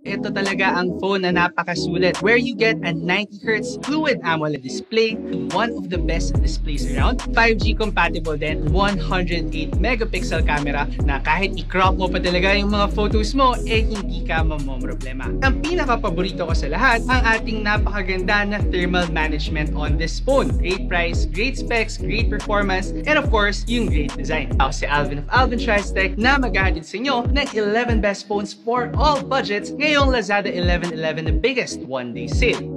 ito talaga ang phone na napakasulit, where you get a 90Hz fluid AMOLED display, one of the best displays around, 5G compatible din, 108 megapixel camera na kahit i-crop mo pa talaga yung mga photos mo, hindi ka mamomroblema. Ang pinaka-paborito ko sa lahat, ang ating napakaganda na thermal management on this phone. Great price, great specs, great performance, and of course, yung great design. Ako si Alvin of Alvin Tries Tech na maghahatid sa inyo ng 11 best phones for all budgets ngayong Lazada 11/11 the biggest one-day sale.